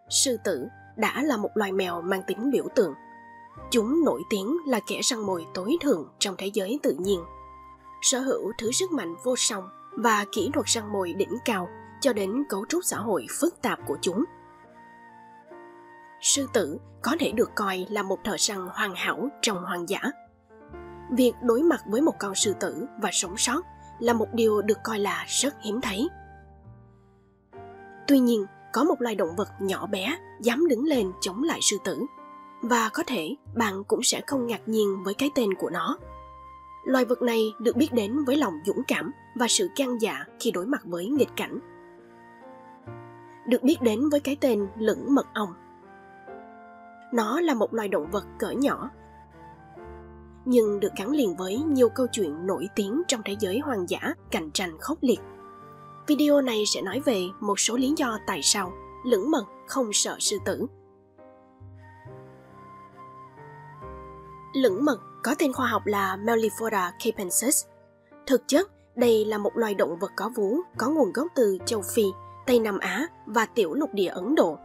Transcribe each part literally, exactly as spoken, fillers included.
sư tử đã là một loài mèo mang tính biểu tượng. Chúng nổi tiếng là kẻ săn mồi tối thượng trong thế giới tự nhiên, sở hữu thứ sức mạnh vô song và kỹ thuật săn mồi đỉnh cao cho đến cấu trúc xã hội phức tạp của chúng. Sư tử có thể được coi là một thợ săn hoàn hảo trong hoang dã. Việc đối mặt với một con sư tử và sống sót là một điều được coi là rất hiếm thấy. Tuy nhiên, có một loài động vật nhỏ bé dám đứng lên chống lại sư tử, và có thể bạn cũng sẽ không ngạc nhiên với cái tên của nó. Loài vật này được biết đến với lòng dũng cảm và sự gan dạ khi đối mặt với nghịch cảnh. Được biết đến với cái tên lửng mật ong. Nó là một loài động vật cỡ nhỏ, nhưng được gắn liền với nhiều câu chuyện nổi tiếng trong thế giới hoang dã cạnh tranh khốc liệt. Video này sẽ nói về một số lý do tại sao lửng mật không sợ sư tử. Lửng mật có tên khoa học là Melliforda capensis. Thực chất, đây là một loài động vật có vú có nguồn gốc từ châu Phi, Tây Nam Á và tiểu lục địa Ấn Độ.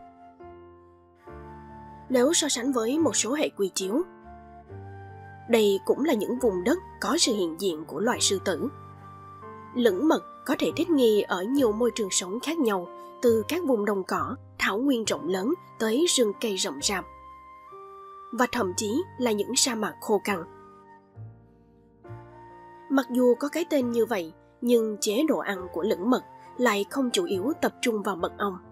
Nếu so sánh với một số hệ quy chiếu, đây cũng là những vùng đất có sự hiện diện của loài sư tử. Lửng mật có thể thích nghi ở nhiều môi trường sống khác nhau, từ các vùng đồng cỏ, thảo nguyên rộng lớn tới rừng cây rậm rạp, và thậm chí là những sa mạc khô cằn. Mặc dù có cái tên như vậy, nhưng chế độ ăn của lửng mật lại không chủ yếu tập trung vào mật ong.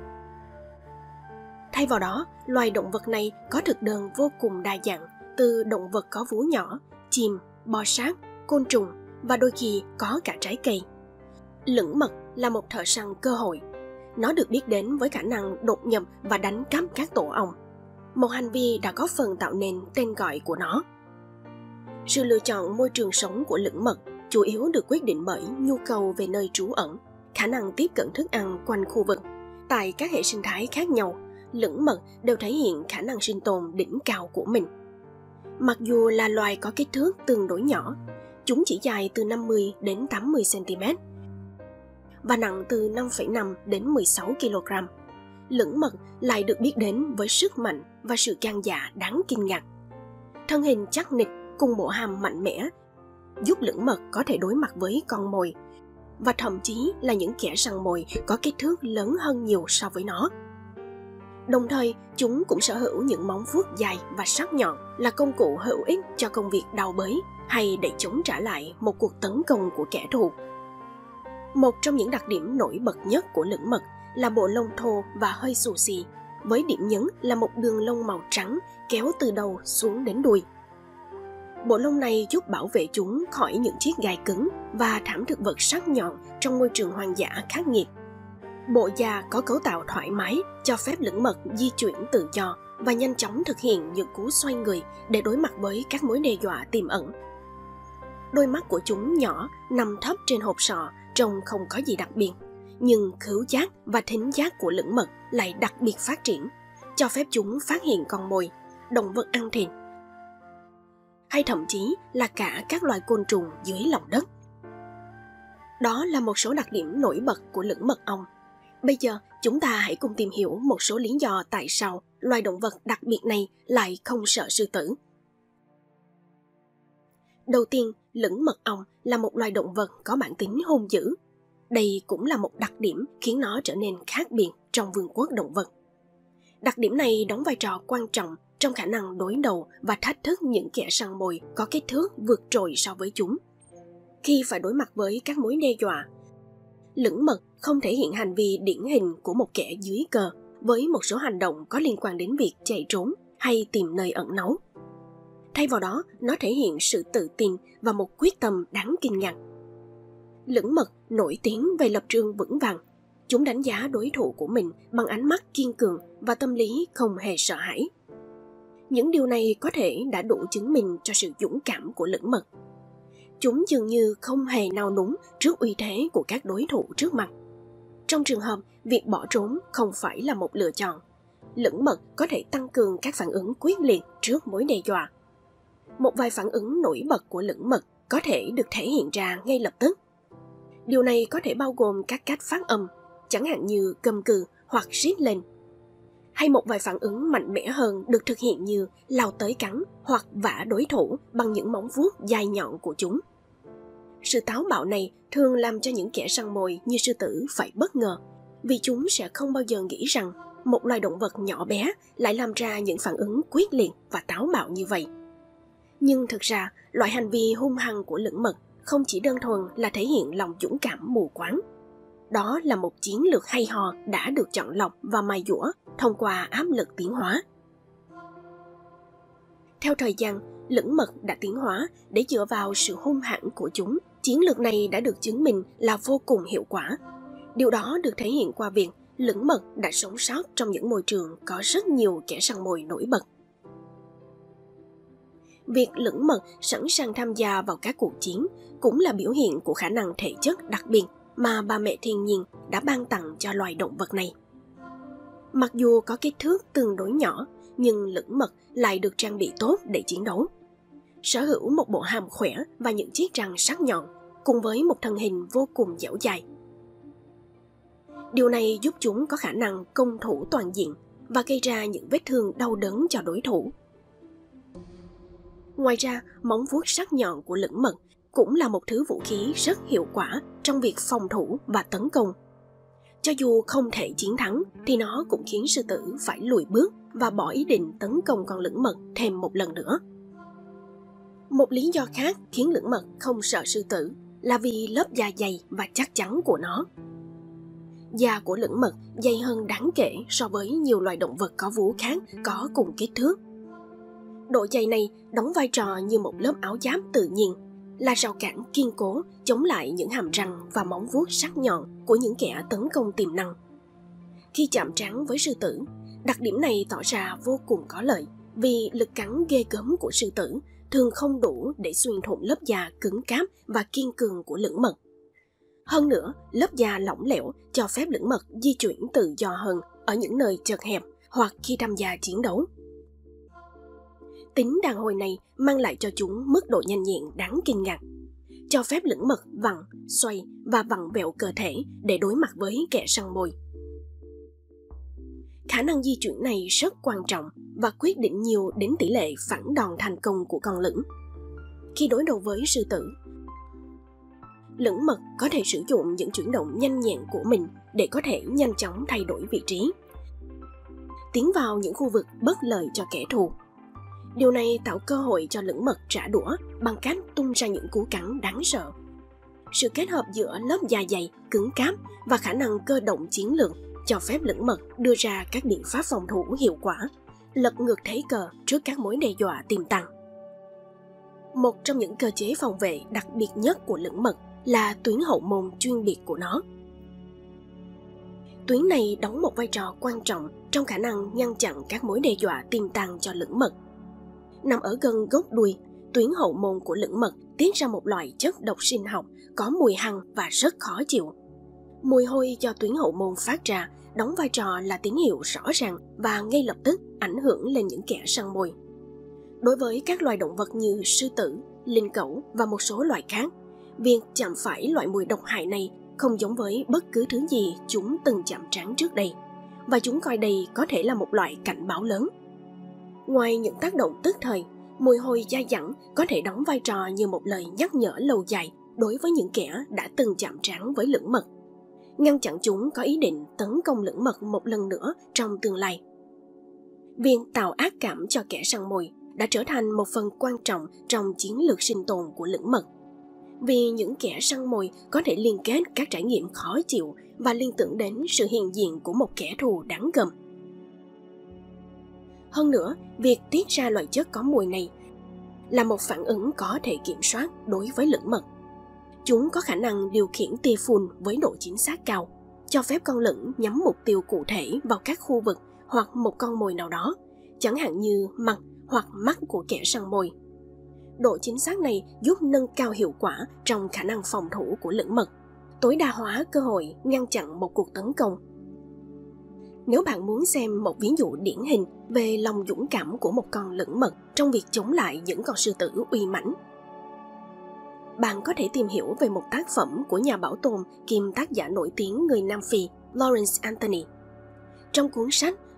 Thay vào đó, loài động vật này có thực đơn vô cùng đa dạng, từ động vật có vú nhỏ, chim, bò sát, côn trùng và đôi khi có cả trái cây. Lửng mật là một thợ săn cơ hội. Nó được biết đến với khả năng đột nhập và đánh cắp các tổ ong, một hành vi đã góp phần tạo nên tên gọi của nó. Sự lựa chọn môi trường sống của lửng mật chủ yếu được quyết định bởi nhu cầu về nơi trú ẩn, khả năng tiếp cận thức ăn quanh khu vực. Tại các hệ sinh thái khác nhau, lửng mật đều thể hiện khả năng sinh tồn đỉnh cao của mình. Mặc dù là loài có kích thước tương đối nhỏ, chúng chỉ dài từ năm mươi đến tám mươi xăng-ti-mét và nặng từ năm phẩy năm đến mười sáu ki lô gam. Lửng mật lại được biết đến với sức mạnh và sự gan dạ đáng kinh ngạc. Thân hình chắc nịch cùng bộ hàm mạnh mẽ giúp lửng mật có thể đối mặt với con mồi, và thậm chí là những kẻ săn mồi có kích thước lớn hơn nhiều so với nó. Đồng thời, chúng cũng sở hữu những móng vuốt dài và sắc nhọn, là công cụ hữu ích cho công việc đào bới hay để chống trả lại một cuộc tấn công của kẻ thù. Một trong những đặc điểm nổi bật nhất của lửng mật là bộ lông thô và hơi xù xì, với điểm nhấn là một đường lông màu trắng kéo từ đầu xuống đến đuôi. Bộ lông này giúp bảo vệ chúng khỏi những chiếc gai cứng và thảm thực vật sắc nhọn trong môi trường hoang dã khắc nghiệt. Bộ da có cấu tạo thoải mái, cho phép lửng mật di chuyển tự do và nhanh chóng thực hiện những cú xoay người để đối mặt với các mối đe dọa tiềm ẩn. Đôi mắt của chúng nhỏ, nằm thấp trên hộp sọ, trông không có gì đặc biệt, nhưng khứu giác và thính giác của lửng mật lại đặc biệt phát triển, cho phép chúng phát hiện con mồi, động vật ăn thịt, hay thậm chí là cả các loài côn trùng dưới lòng đất. Đó là một số đặc điểm nổi bật của lửng mật ong. Bây giờ, chúng ta hãy cùng tìm hiểu một số lý do tại sao loài động vật đặc biệt này lại không sợ sư tử. Đầu tiên, lửng mật ong là một loài động vật có bản tính hung dữ. Đây cũng là một đặc điểm khiến nó trở nên khác biệt trong vương quốc động vật. Đặc điểm này đóng vai trò quan trọng trong khả năng đối đầu và thách thức những kẻ săn mồi có kích thước vượt trội so với chúng. Khi phải đối mặt với các mối đe dọa, lửng mật không thể hiện hành vi điển hình của một kẻ dưới cờ, với một số hành động có liên quan đến việc chạy trốn hay tìm nơi ẩn náu. Thay vào đó, nó thể hiện sự tự tin và một quyết tâm đáng kinh ngạc. Lửng mật nổi tiếng về lập trường vững vàng. Chúng đánh giá đối thủ của mình bằng ánh mắt kiên cường và tâm lý không hề sợ hãi. Những điều này có thể đã đủ chứng minh cho sự dũng cảm của lửng mật. Chúng dường như không hề nao núng trước uy thế của các đối thủ trước mặt. Trong trường hợp việc bỏ trốn không phải là một lựa chọn, lửng mật có thể tăng cường các phản ứng quyết liệt trước mối đe dọa. Một vài phản ứng nổi bật của lửng mật có thể được thể hiện ra ngay lập tức. Điều này có thể bao gồm các cách phát âm, chẳng hạn như gầm cừ hoặc rít lên. hay một vài phản ứng mạnh mẽ hơn được thực hiện như lao tới cắn hoặc vả đối thủ bằng những móng vuốt dài nhọn của chúng. Sự táo bạo này thường làm cho những kẻ săn mồi như sư tử phải bất ngờ, vì chúng sẽ không bao giờ nghĩ rằng một loài động vật nhỏ bé lại làm ra những phản ứng quyết liệt và táo bạo như vậy. Nhưng thực ra, loại hành vi hung hăng của lưỡng mật không chỉ đơn thuần là thể hiện lòng dũng cảm mù quáng. Đó là một chiến lược hay ho đã được chọn lọc và mài dũa thông qua áp lực tiến hóa. Theo thời gian, lưỡng mật đã tiến hóa để dựa vào sự hung hãn của chúng. Chiến lược này đã được chứng minh là vô cùng hiệu quả. Điều đó được thể hiện qua việc lưỡng mật đã sống sót trong những môi trường có rất nhiều kẻ săn mồi nổi bật. Việc lưỡng mật sẵn sàng tham gia vào các cuộc chiến cũng là biểu hiện của khả năng thể chất đặc biệt mà bà mẹ thiên nhiên đã ban tặng cho loài động vật này. Mặc dù có kích thước tương đối nhỏ, nhưng lưỡng mật lại được trang bị tốt để chiến đấu. Sở hữu một bộ hàm khỏe và những chiếc răng sắc nhọn, cùng với một thân hình vô cùng dẻo dai. Điều này giúp chúng có khả năng công thủ toàn diện và gây ra những vết thương đau đớn cho đối thủ. Ngoài ra, móng vuốt sắc nhọn của lưỡng mật cũng là một thứ vũ khí rất hiệu quả trong việc phòng thủ và tấn công. Cho dù không thể chiến thắng, thì nó cũng khiến sư tử phải lùi bước và bỏ ý định tấn công con lưỡng mật thêm một lần nữa. Một lý do khác khiến lưỡng mật không sợ sư tử là vì lớp da dày và chắc chắn của nó. Da của lưỡng mật dày hơn đáng kể so với nhiều loài động vật có vú khác có cùng kích thước. Độ dày này đóng vai trò như một lớp áo giáp tự nhiên, là rào cản kiên cố chống lại những hàm răng và móng vuốt sắc nhọn của những kẻ tấn công tiềm năng. Khi chạm trán với sư tử, đặc điểm này tỏ ra vô cùng có lợi, vì lực cắn ghê gớm của sư tử thường không đủ để xuyên thủng lớp da cứng cáp và kiên cường của lưỡng mật. Hơn nữa, lớp da lỏng lẻo cho phép lưỡng mật di chuyển tự do hơn ở những nơi chật hẹp hoặc khi tham gia chiến đấu. Tính đàn hồi này mang lại cho chúng mức độ nhanh nhẹn đáng kinh ngạc, cho phép lưỡng mật vặn, xoay và vặn vẹo cơ thể để đối mặt với kẻ săn mồi. Khả năng di chuyển này rất quan trọng và quyết định nhiều đến tỷ lệ phản đòn thành công của con lưỡng. Khi đối đầu với sư tử, lưỡng mật có thể sử dụng những chuyển động nhanh nhẹn của mình để có thể nhanh chóng thay đổi vị trí, tiến vào những khu vực bất lợi cho kẻ thù. Điều này tạo cơ hội cho lưỡng mật trả đũa bằng cách tung ra những cú cắn đáng sợ. Sự kết hợp giữa lớp da dày, cứng cáp và khả năng cơ động chiến lược cho phép lưỡng mật đưa ra các biện pháp phòng thủ hiệu quả, lật ngược thế cờ trước các mối đe dọa tiềm tàng. Một trong những cơ chế phòng vệ đặc biệt nhất của lưỡng mật là tuyến hậu môn chuyên biệt của nó. Tuyến này đóng một vai trò quan trọng trong khả năng ngăn chặn các mối đe dọa tiềm tàng cho lưỡng mật. Nằm ở gần gốc đuôi, tuyến hậu môn của lưỡng mật tiết ra một loại chất độc sinh học có mùi hăng và rất khó chịu. Mùi hôi do tuyến hậu môn phát ra đóng vai trò là tín hiệu rõ ràng và ngay lập tức ảnh hưởng lên những kẻ săn mồi. Đối với các loài động vật như sư tử, linh cẩu và một số loài khác, việc chạm phải loại mùi độc hại này không giống với bất cứ thứ gì chúng từng chạm trán trước đây, và chúng coi đây có thể là một loại cảnh báo lớn. Ngoài những tác động tức thời, mùi hôi dai dẳng có thể đóng vai trò như một lời nhắc nhở lâu dài đối với những kẻ đã từng chạm trán với lưỡng mật, ngăn chặn chúng có ý định tấn công lưỡng mật một lần nữa trong tương lai. Việc tạo ác cảm cho kẻ săn mồi đã trở thành một phần quan trọng trong chiến lược sinh tồn của lưỡng mật, vì những kẻ săn mồi có thể liên kết các trải nghiệm khó chịu và liên tưởng đến sự hiện diện của một kẻ thù đáng gờm. Hơn nữa, việc tiết ra loại chất có mùi này là một phản ứng có thể kiểm soát đối với lưỡng mật. Chúng có khả năng điều khiển tia phun với độ chính xác cao, cho phép con lưỡng nhắm mục tiêu cụ thể vào các khu vực hoặc một con mồi nào đó, chẳng hạn như mặt hoặc mắt của kẻ săn mồi. Độ chính xác này giúp nâng cao hiệu quả trong khả năng phòng thủ của lưỡng mật, tối đa hóa cơ hội ngăn chặn một cuộc tấn công. Nếu bạn muốn xem một ví dụ điển hình về lòng dũng cảm của một con lưỡng mật trong việc chống lại những con sư tử uy mãnh, bạn có thể tìm hiểu về một tác phẩm của nhà bảo tồn kiêm tác giả nổi tiếng người Nam Phi Lawrence Anthony. Trong cuốn sách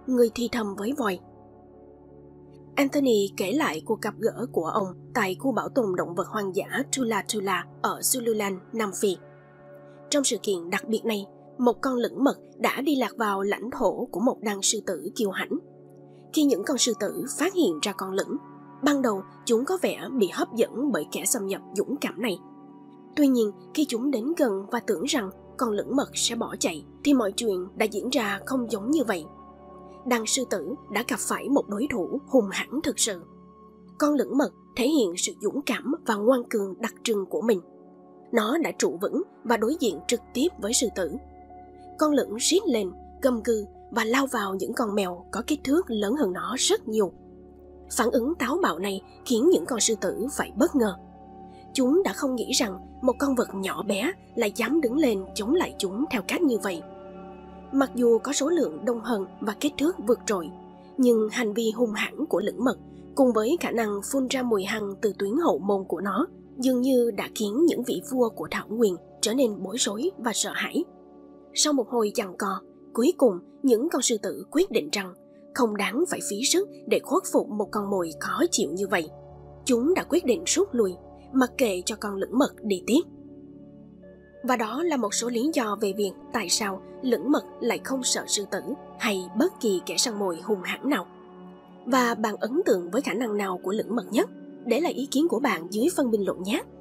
người thì thầm với voi. Anthony kể lại cuộc gặp gỡ của ông tại khu bảo tồn động vật hoang dã Tula Tula ở Zululand, Nam Phi. Trong sự kiện đặc biệt này, một con lửng mật đã đi lạc vào lãnh thổ của một đàn sư tử kiêu hãnh. Khi những con sư tử phát hiện ra con lửng, ban đầu chúng có vẻ bị hấp dẫn bởi kẻ xâm nhập dũng cảm này. Tuy nhiên, khi chúng đến gần và tưởng rằng con lửng mật sẽ bỏ chạy, thì mọi chuyện đã diễn ra không giống như vậy. Đàn sư tử đã gặp phải một đối thủ hung hãn thực sự. Con lửng mật thể hiện sự dũng cảm và ngoan cường đặc trưng của mình. Nó đã trụ vững và đối diện trực tiếp với sư tử. Con lửng rít lên, gầm gừ và lao vào những con mèo có kích thước lớn hơn nó rất nhiều. Phản ứng táo bạo này khiến những con sư tử phải bất ngờ. Chúng đã không nghĩ rằng một con vật nhỏ bé lại dám đứng lên chống lại chúng theo cách như vậy. Mặc dù có số lượng đông hơn và kích thước vượt trội, nhưng hành vi hung hãn của lửng mật cùng với khả năng phun ra mùi hăng từ tuyến hậu môn của nó dường như đã khiến những vị vua của thảo nguyên trở nên bối rối và sợ hãi. Sau một hồi giằng co, cuối cùng những con sư tử quyết định rằng không đáng phải phí sức để khuất phục một con mồi khó chịu như vậy. Chúng đã quyết định rút lui, mặc kệ cho con lửng mật đi tiếp. Và đó là một số lý do về việc tại sao lửng mật lại không sợ sư tử hay bất kỳ kẻ săn mồi hung hãn nào. Và bạn ấn tượng với khả năng nào của lửng mật nhất? Để lại ý kiến của bạn dưới phần bình luận nhé!